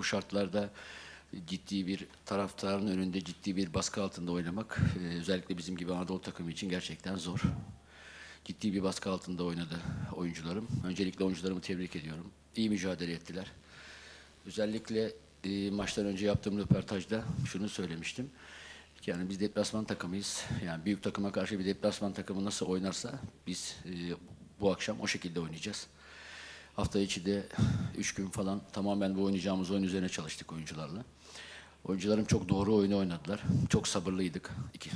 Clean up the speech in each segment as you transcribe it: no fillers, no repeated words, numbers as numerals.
şartlarda ciddi bir taraftarın önünde ciddi bir baskı altında oynamak özellikle bizim gibi Anadolu takımı için gerçekten zor. Ciddi bir baskı altında oynadı oyuncularım. Öncelikle oyuncularımı tebrik ediyorum. İyi mücadele ettiler. Özellikle maçtan önce yaptığım röportajda şunu söylemiştim. Yani biz deplasman takımıyız. Yani büyük takıma karşı bir deplasman takımı nasıl oynarsa biz bu akşam o şekilde oynayacağız. Hafta içi de 3 gün falan tamamen bu oynayacağımız oyun üzerine çalıştık oyuncularla. Oyuncularım çok doğru oyunu oynadılar. Çok sabırlıydık.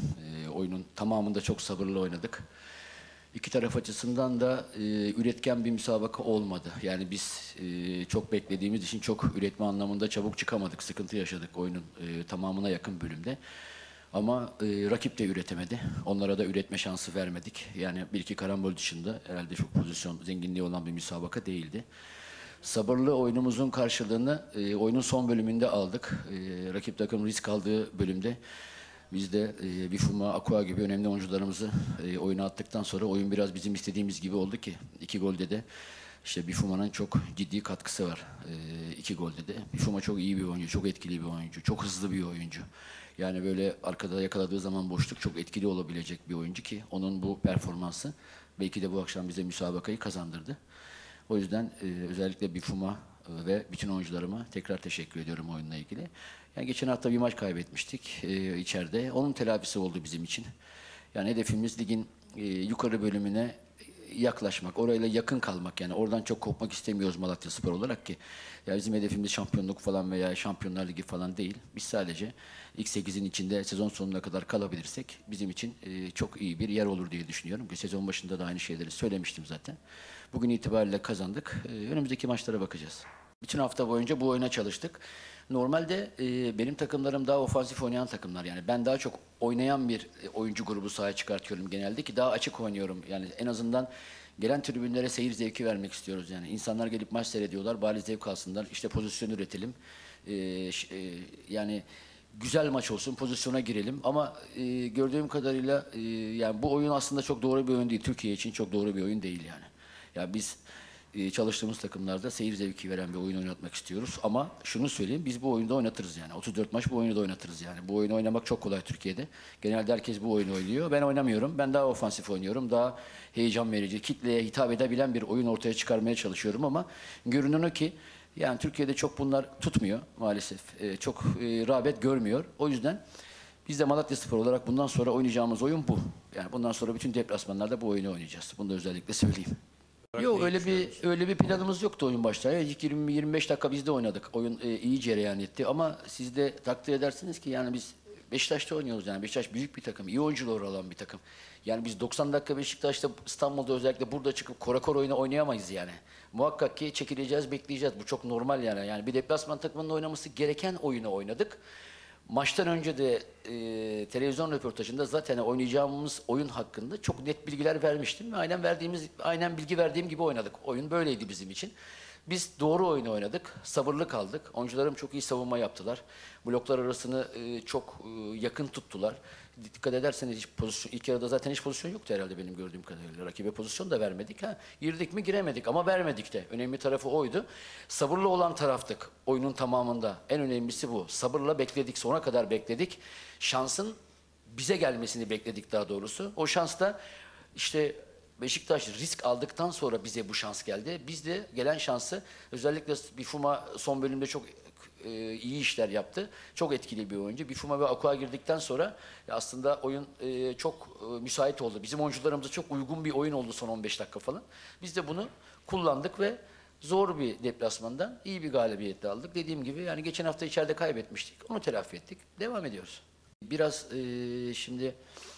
Oyunun tamamında çok sabırlı oynadık. İki taraf açısından da üretken bir müsabaka olmadı. Yani biz çok beklediğimiz için çok üretme anlamında çabuk çıkamadık. Sıkıntı yaşadık oyunun tamamına yakın bölümde. Ama rakip de üretemedi. Onlara da üretme şansı vermedik. Yani bir iki karambol dışında herhalde çok pozisyon zenginliği olan bir müsabaka değildi. Sabırlı oyunumuzun karşılığını oyunun son bölümünde aldık. Rakip takım risk aldığı bölümde biz de Bifuma, Aqua gibi önemli oyuncularımızı oyuna attıktan sonra oyun biraz bizim istediğimiz gibi oldu ki iki golde de işte Bifuma'nın çok ciddi katkısı var. İki golde de. Bifuma çok iyi bir oyuncu, çok etkili bir oyuncu, çok hızlı bir oyuncu. Yani böyle arkada yakaladığı zaman boşluk çok etkili olabilecek bir oyuncu ki onun bu performansı belki de bu akşam bize müsabakayı kazandırdı. O yüzden özellikle Bifuma ve bütün oyuncularıma tekrar teşekkür ediyorum oyunla ilgili. Yani geçen hafta bir maç kaybetmiştik içeride. Onun telafisi oldu bizim için. Yani hedefimiz ligin yukarı bölümüne yaklaşmak, orayla yakın kalmak. Yani oradan çok kopmak istemiyoruz Malatyaspor olarak ki. Ya bizim hedefimiz şampiyonluk falan veya Şampiyonlar Ligi falan değil. Biz sadece ilk 8'in içinde sezon sonuna kadar kalabilirsek bizim için çok iyi bir yer olur diye düşünüyorum. Sezon başında da aynı şeyleri söylemiştim zaten. Bugün itibariyle kazandık. Önümüzdeki maçlara bakacağız. Bütün hafta boyunca bu oyuna çalıştık. Normalde benim takımlarım daha ofansif oynayan takımlar. Yani ben daha çok oynayan bir oyuncu grubu sahaya çıkartıyorum genelde ki daha açık oynuyorum. Yani en azından gelen tribünlere seyir zevki vermek istiyoruz. Yani insanlar gelip maç seyrediyorlar, bari zevk alsınlar. İşte pozisyon üretelim. Yani güzel maç olsun, pozisyona girelim. Ama gördüğüm kadarıyla yani bu oyun aslında çok doğru bir oyun değil. Türkiye için çok doğru bir oyun değil yani. Ya biz çalıştığımız takımlarda seyir zevki veren bir oyun oynatmak istiyoruz. Ama şunu söyleyeyim, biz bu oyunda oynatırız yani. 34 maç bu oyunu da oynatırız yani. Bu oyunu oynamak çok kolay Türkiye'de. Genelde herkes bu oyunu oynuyor. Ben oynamıyorum. Ben daha ofansif oynuyorum. Daha heyecan verici, kitleye hitap edebilen bir oyun ortaya çıkarmaya çalışıyorum ama görünen o ki yani Türkiye'de çok bunlar tutmuyor maalesef. Çok rağbet görmüyor. O yüzden biz de Malatyaspor olarak bundan sonra oynayacağımız oyun bu. Yani bundan sonra bütün deplasmanlarda bu oyunu oynayacağız. Bunu da özellikle söyleyeyim. Yok öyle bir planımız yoktu oyun başta. İlk 20-25 dakika biz de oynadık. Oyun iyi cereyan etti ama siz de takdir edersiniz ki yani biz Beşiktaş'ta oynuyoruz yani. Beşiktaş büyük bir takım, iyi oyuncuları olan bir takım. Yani biz 90 dakika Beşiktaş'ta İstanbul'da özellikle burada çıkıp korakor oyunu oynayamayız yani. Muhakkak ki çekileceğiz, bekleyeceğiz. Bu çok normal yani. Yani bir deplasman takımının oynaması gereken oyunu oynadık. Maçtan önce de televizyon röportajında zaten oynayacağımız oyun hakkında çok net bilgiler vermiştim ve aynen bilgi verdiğim gibi oynadık. Oyun böyleydi bizim için. Biz doğru oyunu oynadık, sabırlı kaldık. Oyuncularım çok iyi savunma yaptılar. Bloklar arasını çok yakın tuttular. Dikkat ederseniz hiç pozisyon, ilk yarıda zaten hiç pozisyon yoktu herhalde benim gördüğüm kadarıyla. Rakibe pozisyon da vermedik. Ha. Girdik mi giremedik ama vermedik de. Önemli tarafı oydu. Sabırlı olan taraftık oyunun tamamında. En önemlisi bu. Sabırla bekledik, sona kadar bekledik. Şansın bize gelmesini bekledik daha doğrusu. O şans da işte Beşiktaş risk aldıktan sonra bize bu şans geldi. Biz de gelen şansı özellikle Bifuma son bölümde çok iyi işler yaptı. Çok etkili bir oyuncu. Bifuma ve Aqua girdikten sonra aslında oyun çok müsait oldu. Bizim oyuncularımıza çok uygun bir oyun oldu son 15 dakika falan. Biz de bunu kullandık ve zor bir deplasmandan iyi bir galibiyetle aldık. Dediğim gibi yani geçen hafta içeride kaybetmiştik. Onu telafi ettik. Devam ediyoruz. Biraz şimdi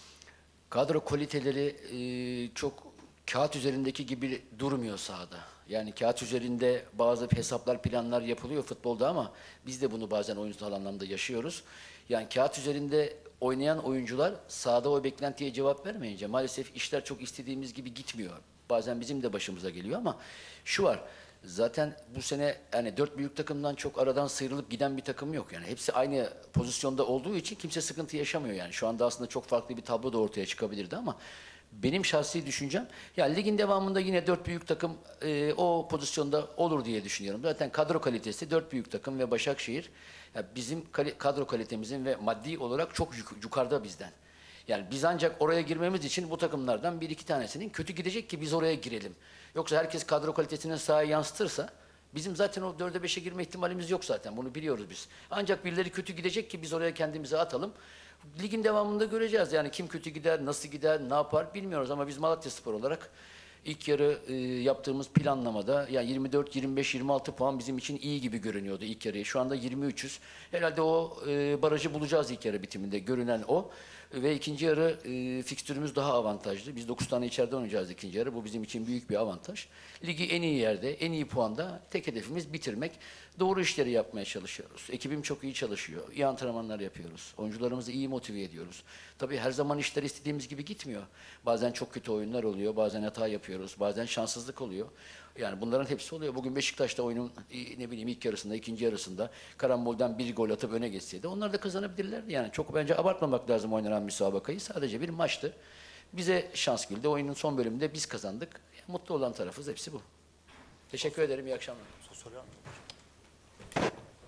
kadro kaliteleri çok kağıt üzerindeki gibi durmuyor sahada. Yani kağıt üzerinde bazı hesaplar, planlar yapılıyor futbolda ama biz de bunu bazen oyunsal anlamda yaşıyoruz. Yani kağıt üzerinde oynayan oyuncular sahada o beklentiye cevap vermeyince maalesef işler çok istediğimiz gibi gitmiyor. Bazen bizim de başımıza geliyor ama şu var. Zaten bu sene yani 4 büyük takımdan çok aradan sıyrılıp giden bir takım yok. Yani hepsi aynı pozisyonda olduğu için kimse sıkıntı yaşamıyor yani. Şu anda aslında çok farklı bir tablo da ortaya çıkabilirdi ama benim şahsi düşüncem, ya ligin devamında yine 4 büyük takım o pozisyonda olur diye düşünüyorum. Zaten kadro kalitesi 4 büyük takım ve Başakşehir, ya bizim kadro kalitemizin ve maddi olarak çok yukarıda bizden. Yani biz ancak oraya girmemiz için bu takımlardan bir iki tanesinin kötü gidecek ki biz oraya girelim. Yoksa herkes kadro kalitesini sahaya yansıtırsa bizim zaten o 4'e 5'e girme ihtimalimiz yok zaten. Bunu biliyoruz biz. Ancak birileri kötü gidecek ki biz oraya kendimizi atalım. Ligin devamında göreceğiz. Yani kim kötü gider, nasıl gider, ne yapar bilmiyoruz. Ama biz Malatyaspor olarak ilk yarı yaptığımız planlamada yani 24, 25, 26 puan bizim için iyi gibi görünüyordu ilk yarıya. Şu anda 23'üz. Herhalde o barajı bulacağız ilk yarı bitiminde. Görünen o. Ve ikinci yarı fikstürümüz daha avantajlı. Biz 9 tane içeride oynayacağız ikinci yarı. Bu bizim için büyük bir avantaj. Ligi en iyi yerde, en iyi puanda tek hedefimiz bitirmek. Doğru işleri yapmaya çalışıyoruz. Ekibim çok iyi çalışıyor. İyi antrenmanlar yapıyoruz. Oyuncularımızı iyi motive ediyoruz. Tabii her zaman işler istediğimiz gibi gitmiyor. Bazen çok kötü oyunlar oluyor. Bazen hata yapıyoruz. Bazen şanssızlık oluyor. Yani bunların hepsi oluyor. Bugün Beşiktaş'ta oyunun ne bileyim ilk yarısında, ikinci yarısında karambolden bir gol atıp öne geçseydi onlar da kazanabilirlerdi. Yani çok bence abartmamak lazım oynanan müsabakayı. Sadece bir maçtı. Bize şans geldi. Oyunun son bölümünde biz kazandık. Yani mutlu olan tarafız. Hepsi bu. Teşekkür ederim. İyi akşamlar.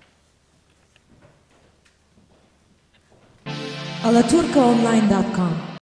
Alaturkaonline.com